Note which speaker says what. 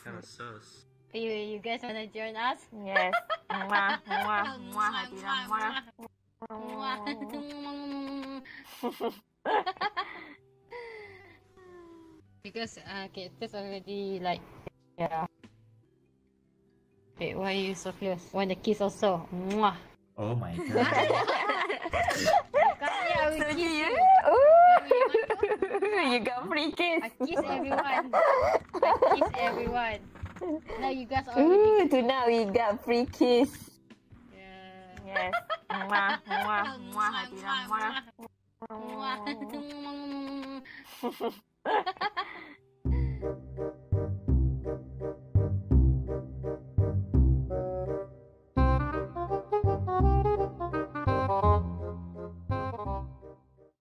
Speaker 1: Kind of sus.
Speaker 2: You guys wanna join us?
Speaker 3: Yes. Mwah, mwah, mwah, Hadira, mwah.
Speaker 2: Because cactus already like, yeah. Wait, why are you so close? Want to kiss also? Mwah.
Speaker 1: Oh my god.
Speaker 2: Yeah, we kiss you.
Speaker 3: You got free kiss.
Speaker 2: I kiss everyone. I kiss everyone. Now you guys already.
Speaker 3: Tonight we got free kiss.
Speaker 2: Yeah.
Speaker 3: Yes. Mwah, mwah, mwah, Hadira, mwah.
Speaker 2: Mwah.